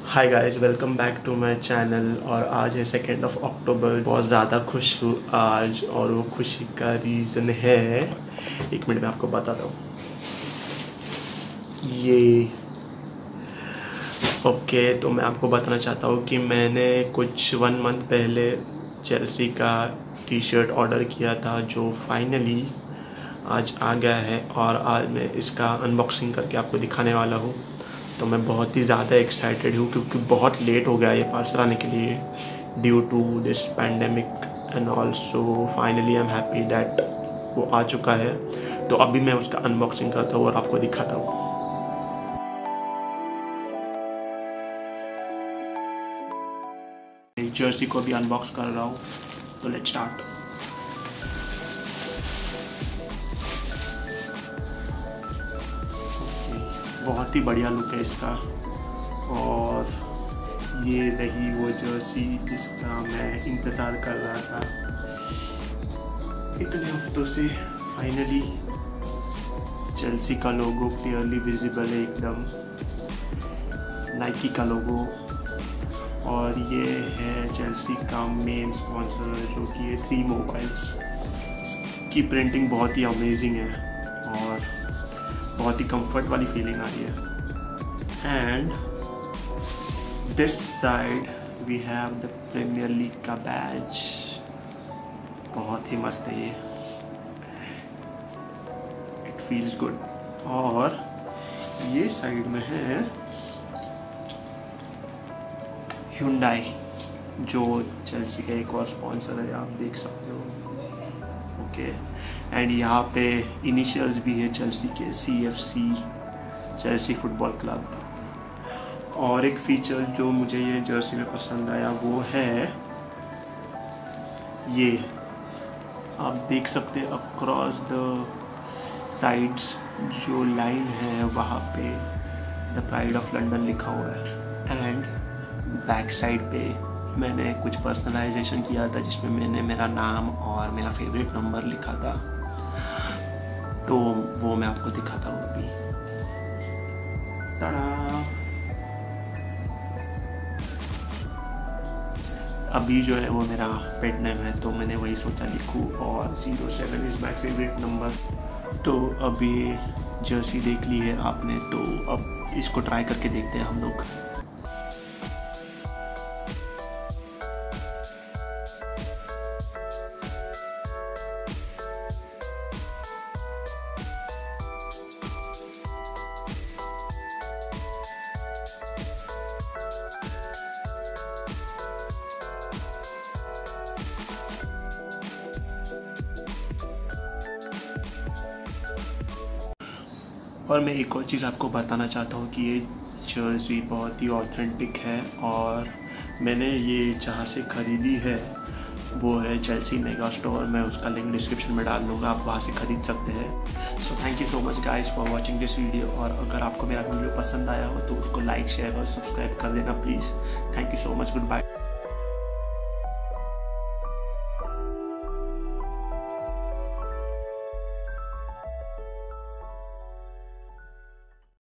Hi guys, welcome back to my channel. और आज है 2 अक्टूबर। बहुत ज़्यादा खुश हूँ आज, और वो खुशी का रीज़न है, एक मिनट में आपको बताता हूँ। ये ओके, तो मैं आपको बताना चाहता हूँ कि मैंने कुछ 1 मंथ पहले चेल्सी का टी शर्ट ऑर्डर किया था, जो फाइनली आज आ गया है। और आज मैं इसका अनबॉक्सिंग करके आपको दिखाने वाला हूँ। तो मैं बहुत ही ज़्यादा एक्साइटेड हूँ, क्योंकि बहुत लेट हो गया ये पार्सल आने के लिए, due to this pandemic and also finally I am happy that वो आ चुका है। तो अभी मैं उसका अनबॉक्सिंग करता हूँ और आपको दिखाता हूँ। जर्सी को भी अनबॉक्स कर रहा हूँ, तो लेट्स स्टार्ट। बहुत ही बढ़िया लुक है इसका, और ये रही वो जर्सी जिसका मैं इंतज़ार कर रहा था इतने हफ्तों से। फाइनली चेल्सी का लोगो क्लियरली विजिबल है, एकदम नाइकी का लोगो। और ये है चेल्सी का मेन स्पॉन्सर, जो कि है 3 मोबाइल्स। इसकी प्रिंटिंग बहुत ही अमेजिंग है और बहुत ही कंफर्ट वाली फीलिंग आ रही है। And this side we have the premier league का बैज, बहुत ही मस्त है ये, इट फील्स गुड। और ये साइड में है Hyundai, जो चेल्सी का एक और स्पॉन्सर है, आप देख सकते हो। ओके, एंड यहाँ पे इनिशियल्स भी है चेल्सी के, CFC, चेल्सी फुटबॉल क्लब। और एक फीचर जो मुझे ये जर्सी में पसंद आया वो है ये, आप देख सकते हैं अक्रॉस द साइड्स जो लाइन है वहाँ पे द प्राइड ऑफ लंदन लिखा हुआ है। एंड बैक साइड पे मैंने कुछ पर्सनलाइजेशन किया था, जिसमें मैंने मेरा नाम और मेरा फेवरेट नंबर लिखा था, तो वो मैं आपको दिखाता हूँ अभी। तड़ा! अभी जो है वो मेरा पेट नेम है, तो मैंने वही सोचा लिखूँ, और 07 इज़ माय फेवरेट नंबर। तो अभी जर्सी देख ली है आपने, तो अब इसको ट्राई करके देखते हैं हम लोग। और मैं एक और चीज़ आपको बताना चाहता हूँ कि ये जर्सी बहुत ही ऑथेंटिक है, और मैंने ये जहाँ से ख़रीदी है वो है चेल्सी मेगा स्टोर। मैं उसका लिंक डिस्क्रिप्शन में डाल दूँगा, आप वहाँ से ख़रीद सकते हैं। So thank you so much guys for watching this video. और अगर आपको मेरा वीडियो पसंद आया हो तो उसको लाइक, शेयर और सब्सक्राइब कर देना please. Thank you so much, good bye.